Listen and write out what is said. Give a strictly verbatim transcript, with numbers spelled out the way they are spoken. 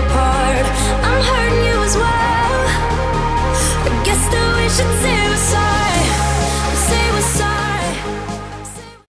apart. I'm hurting you as well. I guess that we should tear